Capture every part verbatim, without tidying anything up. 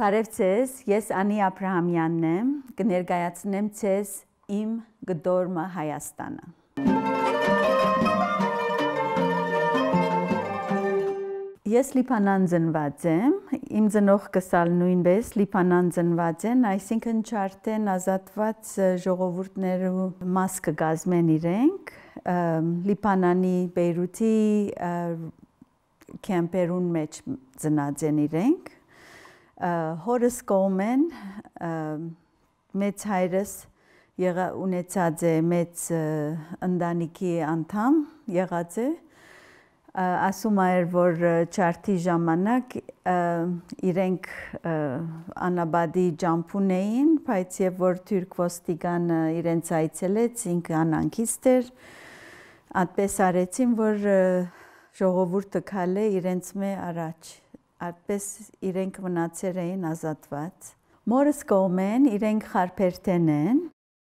Բարև ձեզ, ես Աբրահամյանն եմ, կներկայացնեմ ձեզ իմ Կտորը Հայաստանը։ Ես Լիբանան ծնված եմ, իմ ծնողքս նույնպես Լիբանան ծնված են, այսինքն չարթեն ազատված ժողովուրդներու մաս կգազմեն իրենք, Լիբանանի Բեյրութի կեմպերուն մեջ ծնած են իրենք, հորս կողմեն մեծ հայրս ունեցած է մեծ ընտանիքի անդամ եղած է, ասում էր, որ չարթի ժամանակ իրենք անաբադի ջամփուն էին, բայց եւ որ թուրք ոստիկանը իրենց այցելեց, ինքը անանքիստ էր, այդպես արեցին, որ ժողովուրդը քալե իրենց մե առաջ, այդպես իրենք մնացել էին ազատված։ Մորս կողմեն իրենք խարփերթեն են,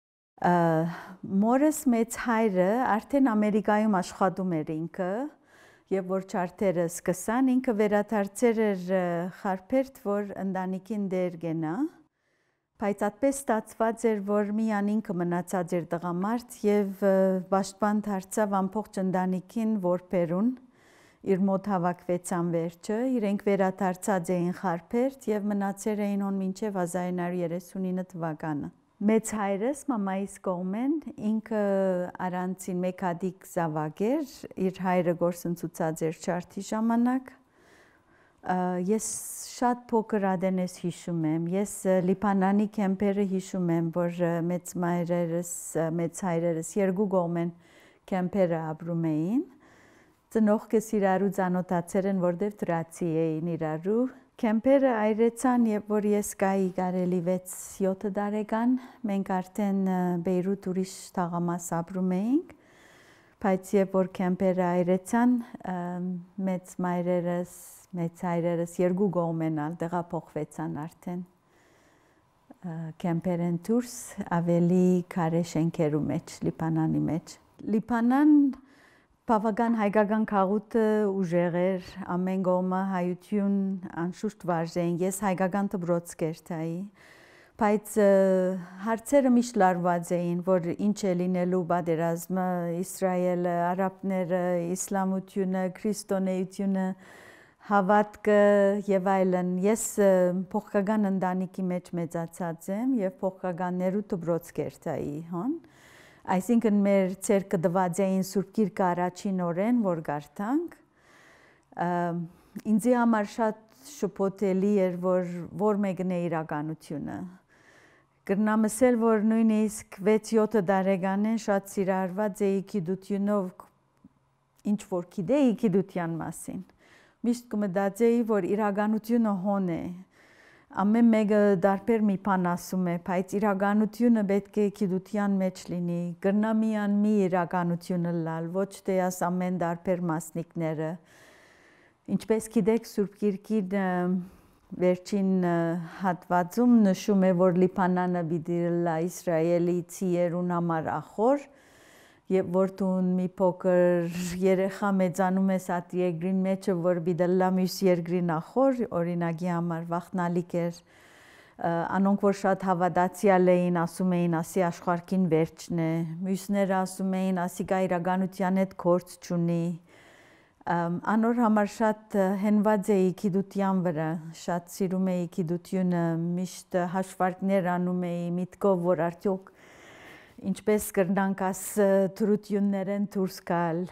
մորս մեծ հայրը արդեն Ամերիկայում աշխատում էր ինքը, եւ որ չարթերը սկսան, ինքը վերադարձել էր խարփերթ, որ ընտանիքին դեր գնա, բայց այդպես ստացված էր, որ միան ինքը մնացած էր տղամարդ եւ պաշտպան դարձավ ամբողջ ընտանիքին որբերուն, իր մոտ հավաքվեցան վերջը, իրենք վերադարձած էին խարփերթ եւ մնացել էին on մինչեւ հազար ինը հարյուր երեսունինը թվականը։ Մեծ հայրս մամայիս կողմեն ինքը առանցին մեկ հատիկ զավակ էր, իր հայրը գործընծուցած էր չարթի ժամանակ։ Ես շատ փոքր ադենես հիշում եմ, ես Լիբանանի կեմպերը հիշում եմ, որ մեծ մայրերս, մեծ հայրերս երկու կողմեն կեմպերը ապրում էին։ Ծնողքս իրարու ծանոթացել են, որտեղ դրացի էին իրարու։ Կեմպերը այրեցան, երբ որ ես գայի կարելի վեց-յոթ տարեկան, մենք արդեն Բեյրութ ուրիշ թաղամաս ապրում էինք, բայց երբ որ կեմպերը այրեցան, մեծ մայրերս, մեծ հայրերս երկու կողմենալ տեղափոխվեցան արդեն կեմպերեն դուրս ավելի քարե շենքերու մեջ, Լիբանանի մեջ։ Լիբանան բավական հայկական քաղուտը ուժեղ էր, ամեն կողմը հայություն անշուշտ վարժեին, ես հայկական դպրոց կերտայի, բայց հարցերը միշտ լարված էին, որ ինչ է լինելու պատերազմը, Իսրայելը, արաբները, իսլամությունը, քրիստոնեությունը, հավատքը եւ այլն։ Ես փոխկական ընտանիքի մեջ մեծացած եմ եւ փոխկականներու դպրոց կերտայի, հոն։ Այսինքն մեր ցերկը դված էին Սուրբ Գիրքը առաջին օրեն, որ գարտանք, ինձի համար շատ շփոթելի էր, որ որ մեկն է իրականությունը։ Կրնամ ասել, որ նույնիսկ վեց-յոթ տարեկանեն շատ սիրահարված էի գիտությունով, ինչ որ գիտեի գիտության մասին։ Միշտ կմտածեի, որ իրականությունը հոն է։ Ամեն մեկը դարբեր մի բան ասում է, բայց իրականությունը պետք է գիտության մեջ լինի, կրնա միան մի իրականությունը լալ, ոչ թե աս ամեն դարբեր մասնիկները։ Ինչպես գիտեք, Սուրբ Գիրքին վերջին հատվածում նշում է, որ Լիբանանը պիտի լա իսրայելիցիերուն համար ախոր, եւ որ դու մի փոքր երեխա մեծանում ես այդ երկրին մեջը, որ պիտի լա մյուս երկրին ախոր, օրինակի համար վախնալիք էր, անոնք որ շատ հավատացյալ էին, ասում էին, ասի աշխարհքին վերջն է, մյուսները ասում էին, ասի գա իրականության հետ գործ չունի, անոր համար շատ հենված էի գիտության վրա, շատ սիրում էի գիտությունը, միշտ հաշվարկներ անում էի միտքով, որ արդյոք ինչպես կրնանք աս թրություններեն դուրս գալ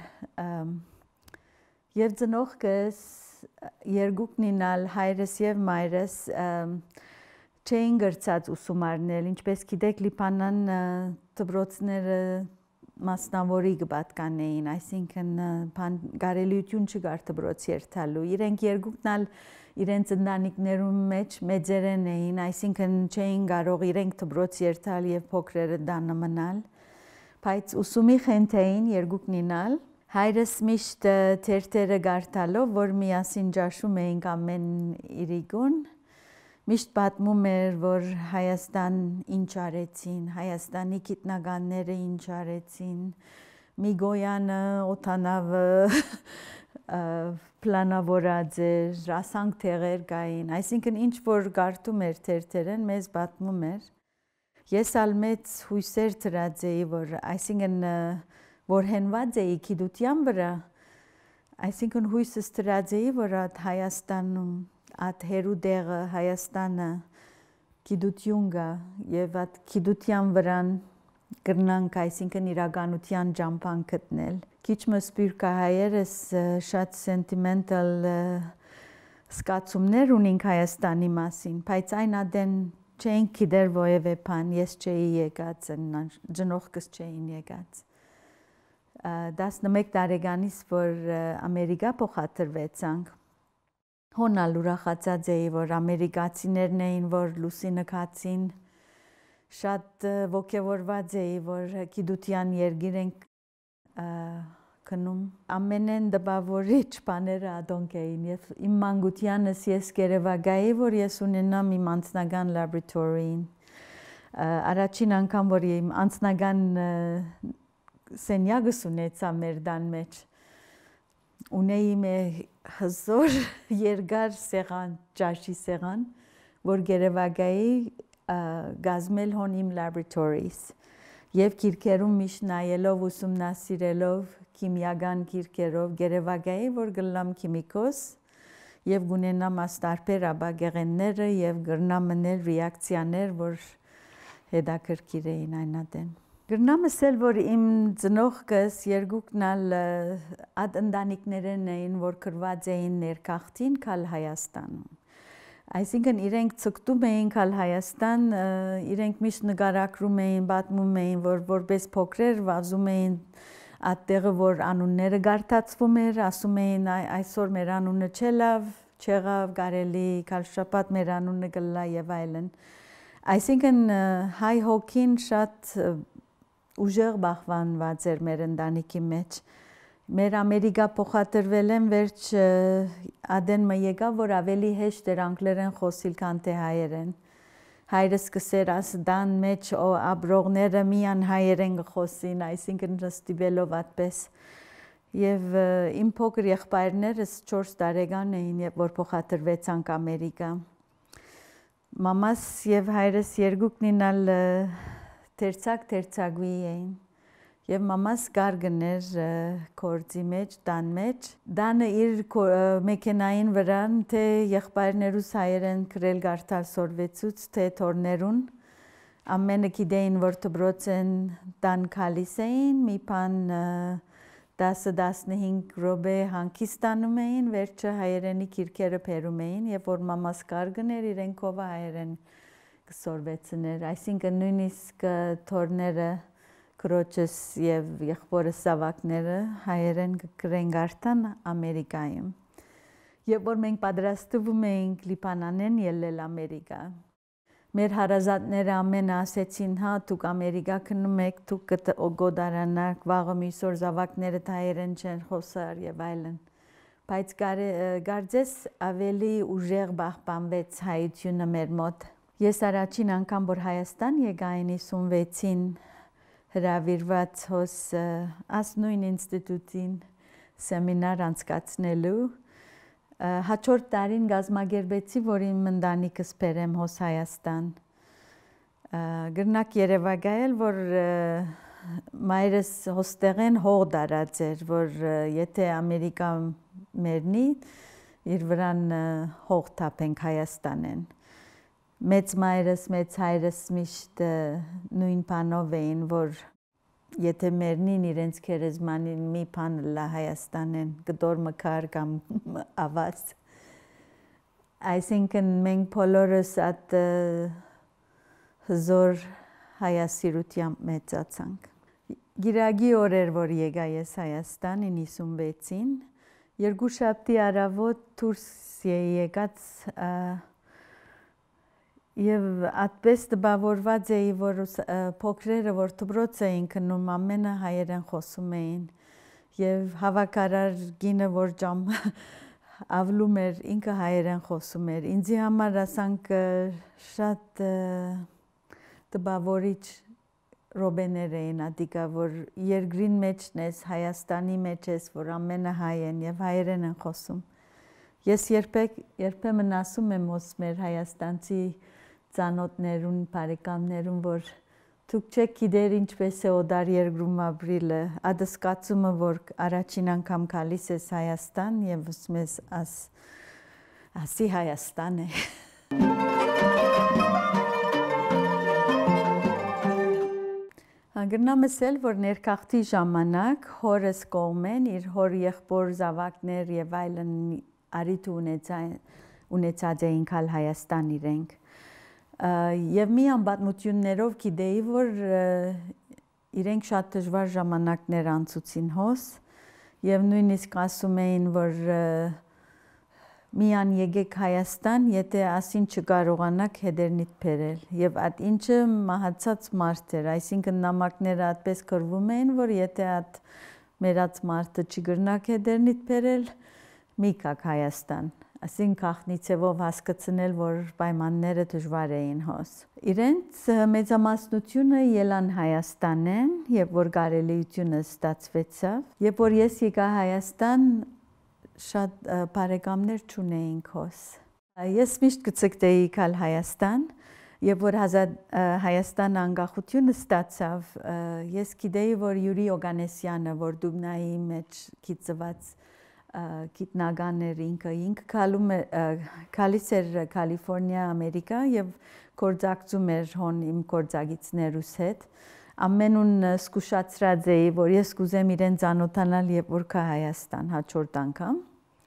եւ ծնողքս երկուքն ինալ հայրս եւ մայրս չէին գրծած ուսումարնել, ինչպես գիտեք Լիբանան դպրոցները մասնավորի կպատկանեին, այսինքն կարելիություն չկար դպրոց երթալու, իրենք երկուքն իրենց ընտանիքներում մեջ մեծերեն էին, այսինքն չէին կարող իրենք դպրոց երթալ եւ փոքրերը տանը մնալ, բայց ուսումի խենթ էին երկուքն ինալ, հայրս միշտ թերթերը գարտալով, որ միասին ջաշում էինք ամեն իրիկուն, միշտ պատմում էր, որ Հայաստան ինչ արեցին, Հայաստանի գիտնականները ինչ արեցին, Միգոյանը, Օթանավը, պլանավորած էր, ասանք տեղեր կային, այսինքն ինչ որ գարտում էր թերթերեն, մեզ պատմում էր։ Ես ալ մեծ հույսեր տրած էի, որ այսինքն որ հենված էի գիտության վրա, այսինքն հույսս տրած էի, որ այդ Հայաստանում, այդ հերու դեղը Հայաստանը գիտություն կա եւ այդ գիտության վրան կրնանք, այսինքն իրականության ճամփան գտնել։ Քիչ մը սպիրկահայերս շատ sentimental զգացումներ ունենք Հայաստանի մասին, բայց այն ադեն չենք գիտեր որևէ բան, ես չէի եկած, ծնողքս չէին եկած։ տասնմեկ տարեկանից, որ Ամերիկա փոխադրվեցանք, հոնալ ուրախացած էի, որ ամերիկացիներն էին, որ լուսինը կացին, շատ ոգևորված էի, որ գիտության երգիր ենք կնում։ Ամենեն դպավորիչ բաները ադոնք էին եւ իմ մանկությանս ես գերեվագայի, որ ես ունենամ իմ անձնական լաբորատորիին։ Առաջին անգամ, որ իմ անձնական սենյակս ունեցա մեր տան մեջ, ունեի մի հզոր երկար սեղան, ճաշի սեղան, որ գերեվագայի գազմել հոն իմ լաբորատորիս եւ գիրքերում միշտ նայելով ուսումնասիրելով քիմիական գիրքերով գերեվագայի, որ գլամ քիմիկոս եւ գունենամ աստարբեր աբագեղենները եւ գրնամ մնել ռեակցիաներ, որ հետաքրքիր էին այնադեն։ Գրնամ ասել, որ իմ ծնողքս երկուքն ալ այդ ընտանիքներն էին, որ կրված էին ներքախտին կալ Հայաստանում։ Այսինքն իրենք ցկտում էին կալ Հայաստան, իրենք միշտ նկարագրում էին, պատմում էին, որ որպես փոքրեր վազում էին այդտեղը, որ անունները գարտացվում էր, ասում էին այսօր մեր անունը չելավ, չեղավ, կարելի կալ շաբաթ մեր անունը գլա եւ այլն։ Այսինքն հայ հոգին շատ ուժեղ բախվանված էր մեր ընտանիքի մեջ։ Մեր Ամերիկա փոխադրվել են վերջ ադեն մը եկավ, որ ավելի հեշտ էր անգլերեն խոսիլ, քան թե հայերեն։ Հայրս սկսեր ասդան մեջ աբրողները միան հայերեն խոսին, այսինքն ստիպելով այդպես։ Եվ իմ փոքր եղբայրներս չորս տարեկան էին, որ փոխադրվեցանք Ամերիկա։ Մամաս եւ հայրս երկուքն ալ թերցակ-թերցակվի էին։ Եվ մամաս գարգներ կորձի մեջ, դան մեջ, դանը իր մեքենային վրան, թե եղբայրներուս հայերեն կրել գարտալ սորվեցուց, թե թորներուն, ամենը գիտեին, որ դբրոց են դան կալիս էին, մի պան դասը դասնհինգ ռոբե հանգիստանում էին, վերջը հայերենի կիրքերը պերում էին, և որ մամաս գարգներ իրենքով հայերեն կսորվեցներ, այսինքն նույնիսկ թորները Քրոջս եւ եղբորս զավակները հայերեն կրեն գարտան Ամերիկայում։ Եվ որ մենք պատրաստվում էինք Լիբանանեն ելնել Ամերիկա։ Մեր հարազատները ամենը ասեցին, հա, դուք Ամերիկա գնում եք, դուք գոդարանաք, վաղը մյուսօր զավակները հայերեն չեն խոսար եւ այլն։ Բայց կարծես ավելի ուժեղ պահպանվեց հայությունը մեր մոտ։ Ես առաջին անգամ, որ Հայաստան եկային հիսունվեցին հրավիրված հոս աս նույն ինստիտուտին սեմինար անցկացնելու, հաջորդ տարին գազմագերբեցի, որ իմ ընտանիքս բերեմ հոս Հայաստան։ Գրնակ երևակայել, որ մայրս հոստեղեն հող դարած էր, որ եթե Ամերիկա մերնի, իր վրան հող թափենք Հայաստանեն։ Մեծ մայրս, մեծ հայրս միշտ նույն բանով էին, որ եթե մերնին իրենց քերեզմանին մի բան լա Հայաստանեն, կտոր մկար կամ ավազ։ Այսինքն մենք բոլորս այդ հզոր հայասիրությամբ մեծացանք։ Գիրագի օրեր, որ եկա ես Հայաստանին հիսունվեցին, երկու շաբթի առավոտ դուրս եկած Եվ այդպես տպավորված էի, որ փոքրերը, որ դպրոց էին գնում, ամենը հայերեն խոսում էին։ Եվ հավաքարար գինը, որ ճամ ավլում էր, ինքը հայերեն խոսում էր։ Ինձի համար ասանք շատ տպավորիչ ռոբեներ էին ադիկա, որ երկրին մեջն ես, Հայաստանի մեջ ես, որ ամենը հայ են և հայերեն են խոսում։ Ես երբեմն ասում եմ ոս մեր հայաստանցի ծանոթներուն, բարեկամներուն, որ դուք չեք գիտեր ինչպես է օդար երկրում ապրիլը, ադսկացումը, որ առաջին անգամ գալիս ես Հայաստան և մեզ ասի Հայաստան է։ Գրնամ ասել, որ ներքաղթի ժամանակ հորս կողմեն իր հոր եղբոր զավակներ և այլն արիթ ունեցած էին կալ Հայաստան իրենք։ Եվ մի անպատմություններով գիտեի, որ իրենք շատ դժվար ժամանակներ անցուցին հոս և նույնիսկ ասում էին, որ միան եկեք Հայաստան, եթե ասին չկարողանաք հետերնիտ բերել և այդ ինչը մահացած մարդ էր, այսինքն նամակները այդպես կրվում էին, որ եթե այդ մերած մարդը չգրնակ հետերնիտ բերել, մի կաք Հայաստան, ասին կախնիցևով հասկացնել, որ պայմանները դժվար էին հոս։ Իրենց մեծամասնությունը ելան Հայաստան են, և որ կարելիությունը ստացվեցավ, և որ ես եկա Հայաստան, շատ բարեկամներ չունեինք հոս։ Ես միշտ կցկտեի կալ Հայաստան, և որ Հայաստան անկախությունը ստացավ, ես գիտեի, որ Յուրի Օգանեսյանը, որ Դուբնայի մեջ գիծված գիտնական էր ինքը, ինքը գալիս էր Կալիֆորնիա, Ամերիկա և գործակցում էր հոն իմ գործակիցներուս հետ, ամենուն սկուշացրած էի, որ ես կուզեմ իրեն ծանոթանալ և որ կա Հայաստան հաջորդ անգամ։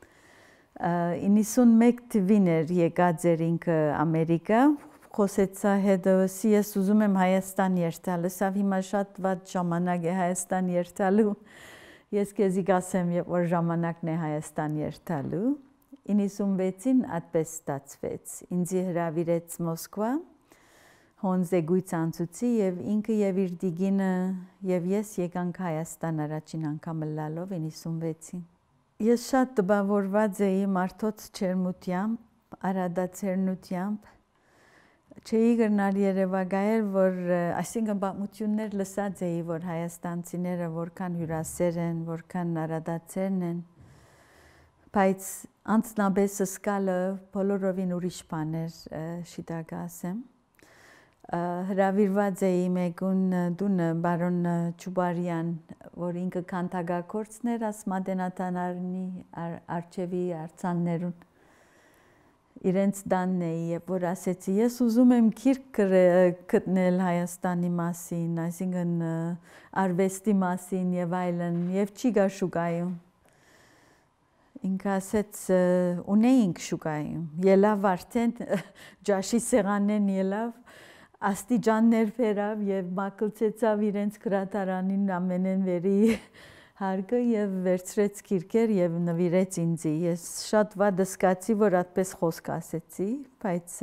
իննսունմեկ թվին էր եկած էր ինքը Ամերիկա, խոսեցա հետո ես ուզում եմ Հայաստան երթալու, սավ հիմա շատ վատ ժամանակ է Հայաստան երթալու, ես կեզի կասեմ, որ ժամանակն է Հայաստան երթալու, իննսունվեցին այդպես ստացվեց, ինձի հրավիրեց Մոսկվա, հոն զեգույց անցուցի և ինքը և իր դիգինը և ես եկանք Հայաստան առաջին անգամ լալով իննսունվեցին։ Ես շատ տպավորված էի մարդոց չերմությամբ, արադացերնությամբ, չէի գրնալ երևակայել, որ այսինքն պատմություններ լսած էի, որ հայաստանցիները որքան հյուրասեր են, որքան արադացերն են, բայց անցնապես սկալը բոլորովին ուրիշ բան էր, շիտակ ասեմ։ Հրավիրված էի մեկուն դունը բարոն Չուբարյան, որ ինքը քանդակագործներ աս մատենատանարնի արջևի արձաններուն իրենց դանն էի, և որ ասեցի, ես ուզում եմ գիրք գտնել Հայաստանի մասին, այսինքն արվեստի մասին և այլն, և չի գա շուկայում։ Ինքը ասեց, ունեինք շուկայում, ելավ արդեն ջաշի սեղանեն ելավ, աստիճաններ բերավ և մակլցեցավ իրենց գրադարանին ամենեն վերի հարկը և վերցրեց գիրքեր և նվիրեց ինձի։ Ես շատ վատ զգացի, որ այդպես խոսք ասեցի, բայց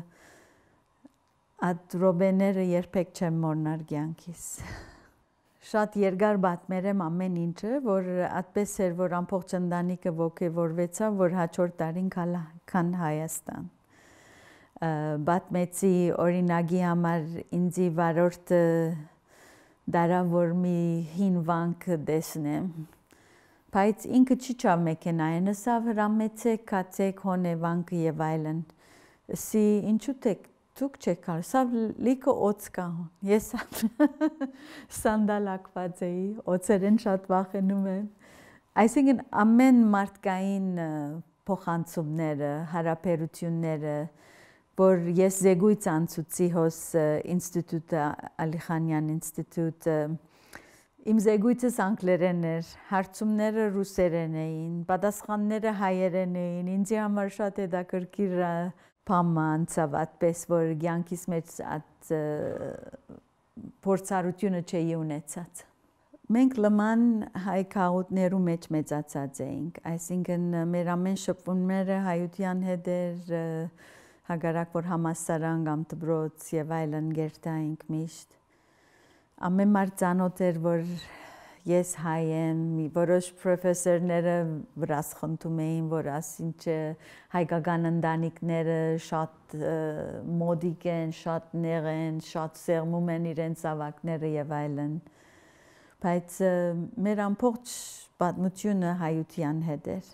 այդ րոպեները երբեք չեմ մոռնար կյանքիս։ Շատ երկար պատմեր եմ ամեն ինչը, որ այդպես էր, որ ամբողջ ընտանիքը ոգևորվեցավ, որ հաջորդ տարին գան Հայաստան։ Պատմեցի օրինակի համար ինձի վարորդը դարա, որ մի հին վանք տեսնեմ, բայց ինքը չի չավ մեքենային, սավ հրամեցեք, կացեք, հոն է վանքը և այլն, սի ինչու տեք, դուք չեք կար, սավ լիքը օծ կա հոն, ես սանդալակված էի, օծերեն շատ վախենում եմ, այսինքն ամեն մարդկային փոխանցումները, հարաբերությունները, որ ես զեգույց անցուցի հոս ինստիտուտը, Ալիխանյան ինստիտուտը, իմ զեգույցս անգլերեն էր, հարցումները ռուսերեն էին, պատասխանները հայերեն էին, ինձի համար շատ հետաքրքիր բան անցավ այդպես, որ կյանքիս մեջ այդ փորձառությունը չէի ունեցած։ Մենք լման հայ քաղաքներու մեջ մեծացած էինք, այսինքն մեր ամեն շփումները հայության հետ էր, հագարակ որ համասարան կամ դպրոց և այլն գերտայինք միշտ։ Ամեն մարդ ծանոթ էր, որ ես հայ եմ, որոշ պրոֆեսորները վրաս խնդում էին, որ ասինչ հայկական ընտանիքները շատ մոդիկ են, շատ նեղ են, շատ սեղմում են իրենց ավակները եւ այլն։ Բայց մեր ամբողջ պատմությունը հայության հետ էր։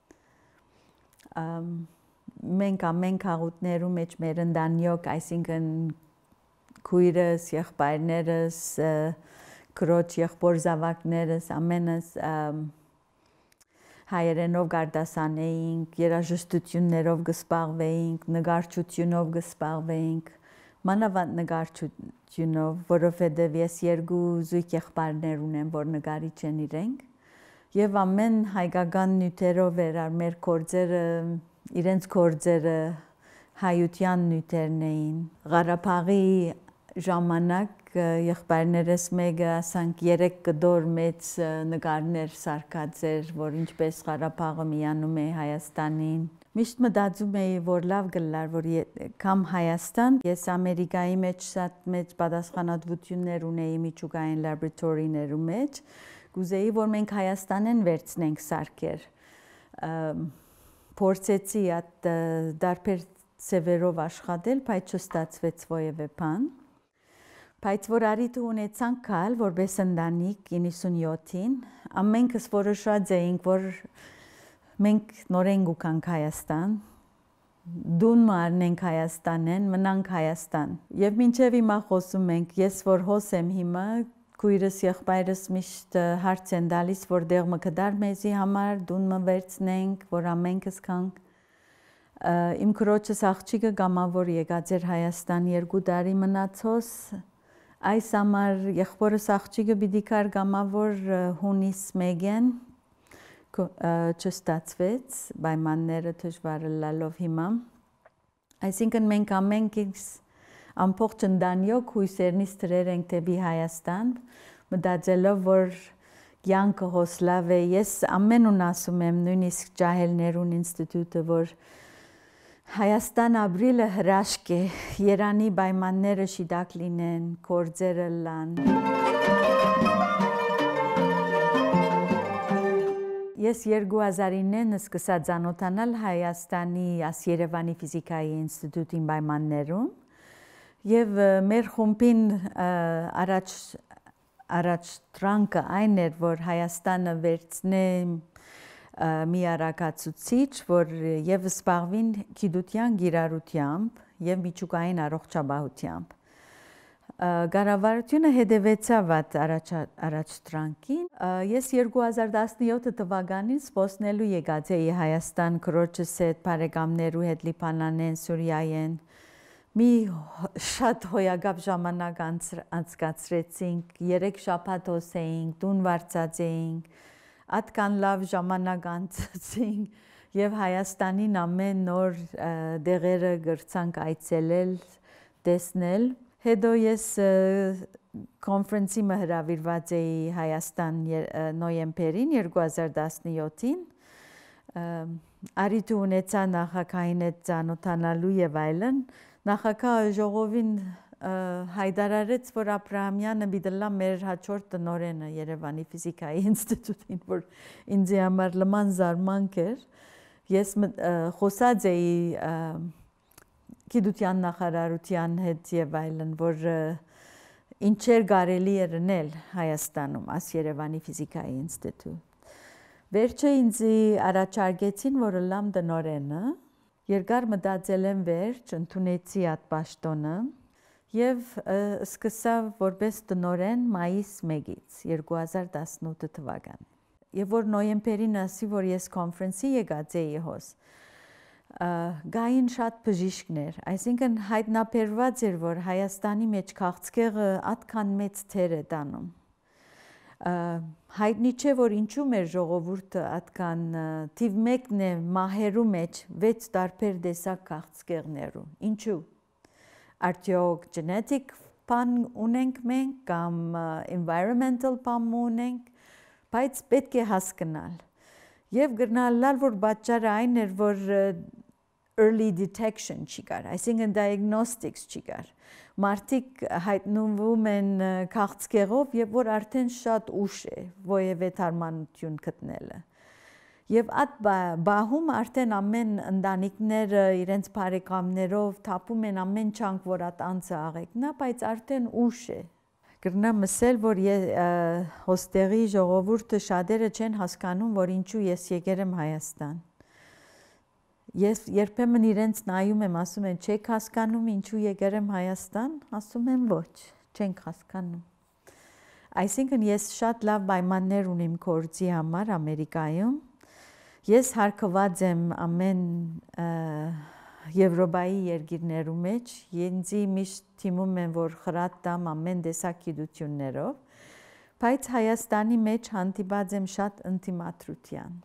Մենք ամեն քաղաքներու մեջ մեր ընտանիք, այսինքն քույրս, եղբայրներս, քրոջ եղբոր զավակներս, ամենս հայերենով գարդասանեինք, երաժշտություններով կսպաղվեինք, նկարչությունով կսպաղվեինք, մանավանդ նկարչությունով, որովհետև ես երկու զույգ եղբայրներ ունեմ, որ նկարիչ են իրենք, եւ ամեն հայկական նյութերով էր մեր գործերը, իրենց գործերը հայության նյութերն էին։ Ղարաբաղի ժամանակ եղբայրներս մեկը ասանք երեք կտոր մեծ նկարներ սարքած էր, որ ինչպես Ղարաբաղը միանում է Հայաստանին։ Միշտ մտածում էի, որ լավ գլար, որ կամ Հայաստան, ես Ամերիկայի մեջ շատ մեծ պատասխանատվություններ ունեի միջուկային լաբորատորիներու մեջ, կուզեի, որ մենք Հայաստանեն վերցնենք սարքեր։ Փորձեցի այդ դարբեր ծևերով աշխատել, բայց չստացվեց որևէ բան։ Բայց որ արիթ ունեցանք կալ, որպես ընտանիք իննսունյոթին, ամենքս որոշած էինք, որ մենք նորեն գուկանք Հայաստան, դուն մարնենք Հայաստանեն, մնանք Հայաստան։ Եվ մինչև հիմա խոսում ենք, ես որ հոսեմ հիմա, քույրս եղբայրս միշտ հարց են տալիս, որ դեղ մը կդար մեզի համար, դուն մը վերցնենք, որ ամենքս կանք։ Իմ քրոջս աղջիկը գամավոր եկած էր Հայաստան երկու տարի մնացոս, այս համար եղբորս աղջիկը պիտի կար գամավոր հունիս մեկեն, չստացվեց, պայմանները դժվար լալով հիմա։ Այսինքն մենք ամենքից ամբողջ ընտանիք հույսերնից դրեր ենք դեպի Հայաստան, մտածելով, որ կյանքը հոսլավ է։ Ես ամենուն ասում եմ, նույնիսկ ջահելներուն ինստիտուտը, որ Հայաստան ապրիլը հրաշք է, Երանի պայմանները շիտակ լինեն, գործերը լան։ Ես երկու հազարինեն սկսա ծանոթանալ Հայաստանի Երևանի ֆիզիկայի ինստիտուտին պայմաններում եւ մեր խումբին առաջ առաջ տրանքը այն էր, որ Հայաստանը վերցնե մի արակացուցիչ, որ եւ սպաղվին գիտության գիրառությամբ եւ միջուկային առողջապահությամբ։ Կառավարությունը հետևեցավ այդ առաջտրանքին։ Ես երկու հազար տասնյոթ թվականին սպոսնելու եկած էի Հայաստան քրոջս հետ, բարեկամներու հետ Լիբանանեն, Սուրիայեն։ Մի շատ հոյակապ ժամանակ անցկացրեցինք, երեք շաբաթ հոսեինք, տուն վարձած էինք, Ատկան լավ ժամանակ անցեցինք եւ Հայաստանին ամեն նոր դեղերը գրցանք այցելել, տեսնել։ Հետո ես կոնֆերանսի մը հրավիրված էի Հայաստան նոյեմբերին երկու հազար տասնյոթին։ Արիթ ունեցա նախագահին հետ ծանոթանալու եւ այլն։ Նախագահը ժողովին հայտարարեց, որ Աբրահամյանը պիտի մեր հաջորդ տնօրենը Երևանի ֆիզիկայի ինստիտուտին, որ ինձ համար լման զարմանք էր։ Ես խոսած էի գիտության նախարարության հետ եւ այլն, որ ինչեր կարելի էր անել Հայաստանում, աս Երևանի ֆիզիկայի ինստիտուտ։ Վերջը ինձ առաջարկեցին, որ լամ տնօրենը, երկար մտածել եմ վերջ, ընդունեցի այդ պաշտոնը եւ սկսա որպես տնօրեն մայիս մեկից երկու հազար տասնութ թվականին։ Եվ որ նոյեմբերին ասի, որ ես կոնֆերանսի եկած էի հոս, գային շատ բժիշկներ, այսինքն հայտնաբերված էր, որ Հայաստանի մեջ քաղցկեղը այդքան մեծ թեր է տանում։ Հայտնի չէ, որ ինչու մեր ժողովուրդը այդքան թիվ մեկն է մահերու մեջ վեց տարբեր տեսակ քաղցկեղներու։ Ինչու։ Արդյոք genetic բան ունենք մենք կամ environmental բան ունենք, բայց պետք է հասկանալ։ Եվ գնալալ, որ պատճառը այն էր, որ early detection չի կար, այսինքն diagnostics չի կար։ Մարդիկ հայտնվում են քաղցկեղով, եւ որ արդեն շատ ուշ է որևէ թարմանություն գտնելը։ Եվ այդ բահում արդեն ամեն ընտանիքները իրենց բարեկամներով թափում են ամեն չանք, որ այդ անձը աղեկնա, բայց արդեն ուշ է։ Կրնամ ասել, որ հոստեղի ժողովուրդը շատերը չեն հասկանում, որ ինչու ես եկել եմ Հայաստան։ Ես երբեմն իրենց նայում եմ, ասում են, չեք հասկանում ինչու եկել եմ Հայաստան, ասում եմ ոչ, չենք հասկանում։ Այսինքն ես շատ լավ պայմաններ ունեմ գործի համար Ամերիկայում։ Ես հարկված եմ ամեն Եվրոպայի երկիրներու մեջ, ինձի միշտ թիմում են, որ խրատ տամ ամեն տեսակ գիտություններով, բայց Հայաստանի մեջ հանդիպած եմ շատ ինտիմատրության։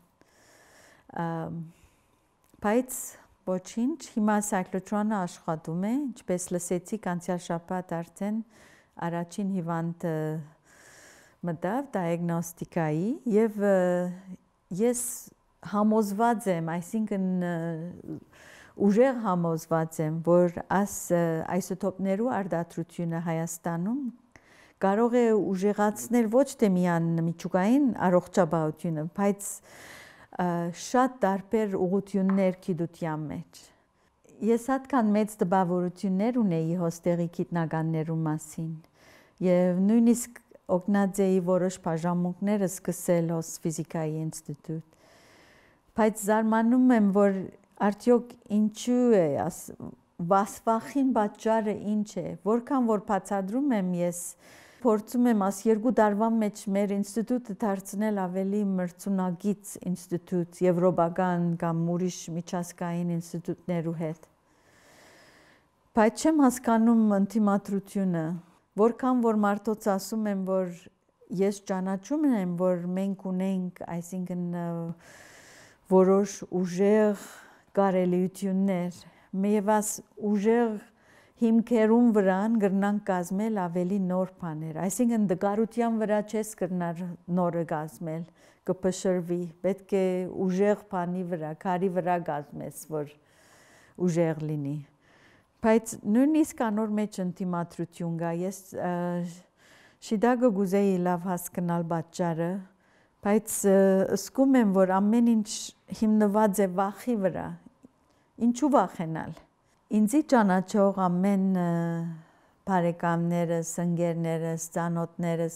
Բայց ոչինչ, հիմա սայքլոտրոնը աշխատում է, ինչպես լսեցիք անցյալ շաբաթ արդեն առաջին հիվանդը մտավ դիագնոստիկայի եւ ես համոզված եմ, այսինքն ուժեղ համոզված եմ, որ այս այսոթոպներու արտադրությունը Հայաստանում կարող է ուժեղացնել ոչ թե միայն միջուկային առողջապահությունը, բայց շատ տարբեր ուղղություններ գիտության մեջ։ Ես հատկան մեծ տպավորություններ ունեի հոստեղի գիտնականներու մասին եւ նույնիսկ օգնած էի որոշ բաժանմունքները սկսել հոս ֆիզիկայի ինստիտուտ։ Բայց զարմանում եմ, որ արդյոք ինչու է, վասվախին պատճառը ինչ է, որքան որ բացատրում եմ ես փորձում եմ աս երկու տարվա մեջ մեր ինստիտուտը դարձնել ավելի մրցունակից ինստիտուտ եվրոպական կամ ուրիշ միջազգային ինստիտուտներու հետ։ Բայց չեմ հասկանում ինտիմատրությունը, որքան որ մարդոց ասում եմ, որ ես ճանաչում եմ, որ մենք ունենք, այսինքն որոշ ուժեղ կարելիություններ, մեևաս ուժեղ հիմքերուն վրան գրնան կազմել ավելի նոր բաներ, այսինքն դգարության վրա չես կրնար նորը կազմել, կպշրվի, պետք է ուժեղ բանի վրա, քարի վրա կազմես, որ ուժեղ լինի։ Բայց նույնիսկ անոր մեջ ինտիմատրություն կա, ես շիդագը գուզեի լավ հասկանալ պատճառը, բայց զգում եմ, որ ամեն ինչ հիմնված է վախի վրա, ինչու վախենալ։ Ինձի ճանաչող ամեն բարեկամներս, ընկերներս, ծանոթներս,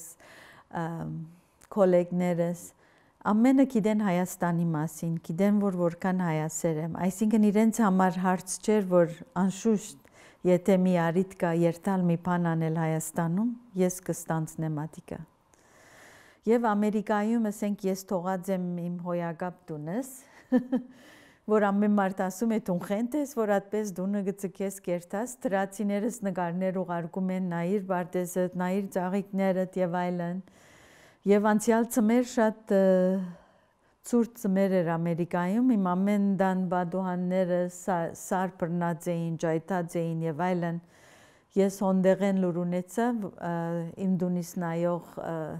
քոլեգներս ամենը գիտեն Հայաստանի մասին, գիտեն, որ որքան հայասեր եմ, այսինքն իրենց համար հարց չէր, որ անշուշտ եթե մի արիտ կա երթալ մի բան անել Հայաստանում, ես կստանցնեմ ատիկա։ Եվ Ամերիկայում, ասենք, ես թողած եմ իմ հոյակապ տունս, որ ամեն մարդ ասում է տուն խենտ ես, որ այդպես դունը գծկես կերտաս, դրացիներս նկարներ ուղարկում են նայիր բարտեզդ, նայիր ծաղիկներդ եւ այլն։ Եվ անցյալ ծմեր շատ ցուրտ ծմեր էր Ամերիկայում, իմ ամեն դան բադուհանները սար բռնած էին, ջայտած էին եւ այլն։ Ես հոնդեղեն լուր ունեցա, իմ դունից նայող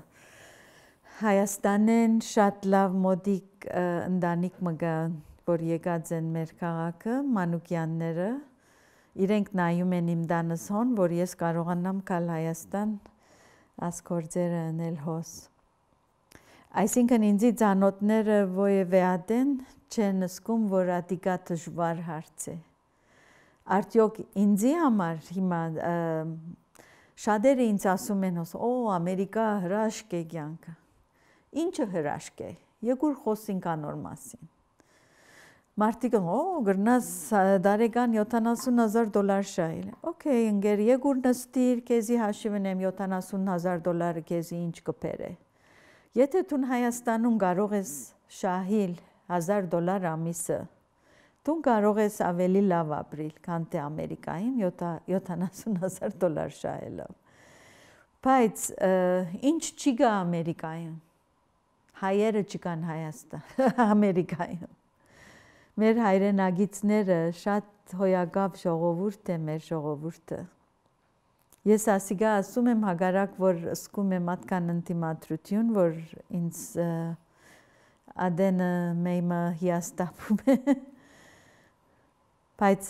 Հայաստանեն շատ լավ մոդիկ ընտանիք մգա, որ եկած են մեր քաղաքը, Մանուկյանները, իրենք նայում են իմ տանս հոն, որ ես կարողանամ գալ Հայաստան, աս գործերը անել հոս։ Այսինքն ինձի ծանոթները որևէ ադեն չեն զգում, որ ատիկա դժվար հարց է։ Արդյոք ինձի համար հիմա շատերը ինձ ասում են, օ, Ամերիկա հրաշք է կյանքը։ Ինչը հրաշք է, եկուր խոսենք անոր մասին։ Մարդիկ են, օ, գրնաս դարեկան յոթանասուն հազար դոլար շահել։ Okay, ընկեր, եկուր նստիր, քեզի հաշիվնեմ յոթանասուն հազար դոլարը քեզի ինչ կփերը։ Եթե դու Հայաստանում կարող ես շահել հազար դոլար ամիսը, դու կարող ես ավելի լավ ապրել, քան թե Ամերիկայում յոթանասուն հազար դոլար շահելով։ Բայց ինչ չի գա Ամերիկայում։ Հայերը չկան Հայաստան, Ամերիկայում։ Մեր հայրենագիցները շատ հոյակապ ժողովուրդ է մեր ժողովուրդը։ Ես ասիգա ասում եմ հագարակ, որ զգում եմ այդքան ինտիմատրություն, որ ինձ ադենը մեյմը հիաստապում է։ բայց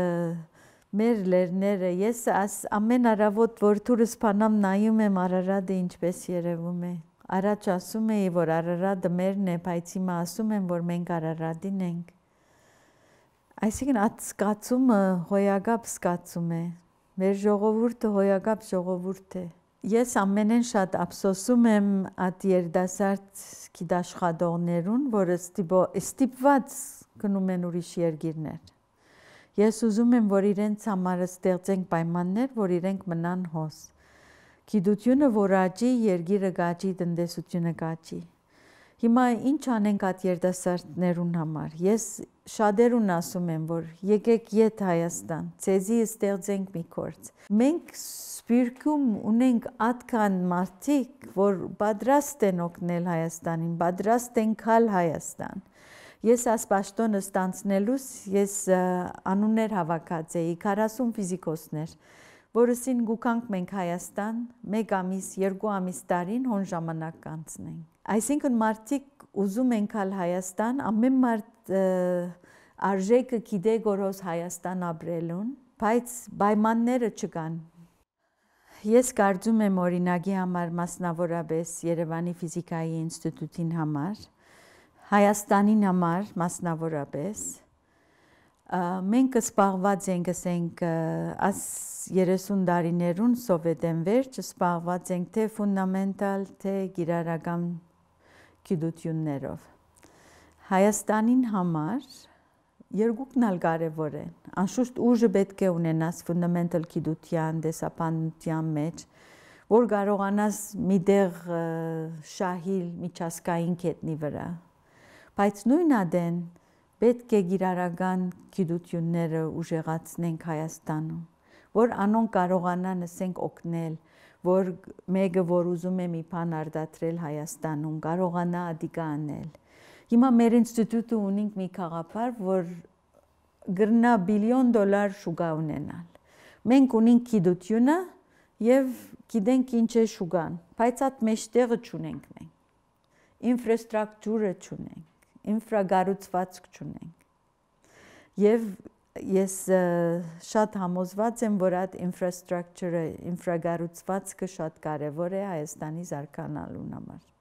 մեր լերները ես ամեն առավոտ որ թուրս փանամ նայում եմ Արարատը ինչպես երևում է առաջ ասում էի որ Արարատը մերն է բայց հիմա ասում եմ որ մենք Արարատին ենք այսինքն այդ զգացումը հոյակապ զգացում է մեր ժողովուրդը հոյակապ ժողովուրդ է ես ամենեն շատ ափսոսում եմ այդ երդասարդ գիտաշխատողներուն որը ստիպված գնում են ուրիշ երկիրներ Ես ուզում եմ, որ իրենց համար ստեղծենք պայմաններ, որ իրենք մնան հոս։ Գիտությունը, որ աճի, երգիրը գաճի, տնտեսությունը գաճի։ Հիմա ինչ անենք այդ երդասարտներուն համար։ Ես շատերուն ասում եմ, որ եկեք ետ Հայաստան, ցեզի ստեղծենք մի գործ։ Մենք Սփյուռքում ունենք այդքան մարդիկ, որ պատրաստ են օգնել Հայաստանին, պատրաստ են գալ Հայաստան։ Ես ասպաշտոնը ստանցնելուս ես անուններ հավաքած էի քառասուն ֆիզիկոսներ, որսին գուքանք մենք Հայաստան, մեկ ամիս, երկու ամիս տարին հոն ժամանակ կանցնենք։ Այսինքն մարդիկ ուզում են գալ Հայաստան, ամեն մարդ արժեքը գիտե գորոս Հայաստան ապրելուն, բայց պայմանները չկան։ Ես կարծում եմ օրինակի համար մասնավորապես Երևանի ֆիզիկայի ինստիտուտին համար Հայաստանին համար մասնավորապես մենք սպաղված ենք ասենք աս երեսուն տարիներուն սովետեն վերջ սպաղված ենք թե ֆունդամենտալ թե գիրարական գիտություններով Հայաստանին համար երկուքն ալ կարևոր են անշուշտ ուժը պետք է ունենաս ֆունդամենտալ գիտության դեսապանության մեջ որ կարողանաս միտեղ շահիլ միջազգային կետնի վրա Բայց նույն ադեն պետք է գիրարական գիտությունները ուժեղացնենք Հայաստանում, որ անոնք կարողանան ասենք օգնել, որ մեկը որ ուզում է մի բան արտադրել Հայաստանում, կարողանա ադիկա անել։ Հիմա մեր ինստիտուտը ունենք մի խաղապար, որ գրնա բիլիոն դոլար շուկա ունենալ։ Մենք ունենք գիտությունը եւ գիտենք ինչ է շուկան, բայց այդ մեջտեղը չունենք մենք։ Ինֆրաստրուկտուրը չունենք ինֆրագառուցվածք չունենք եւ ես շատ համոզված եմ որ այդ ինֆրաստրուկտուրը ինֆրագառուցվածքը շատ կարեւոր է Հայաստանի զարգանալուն համար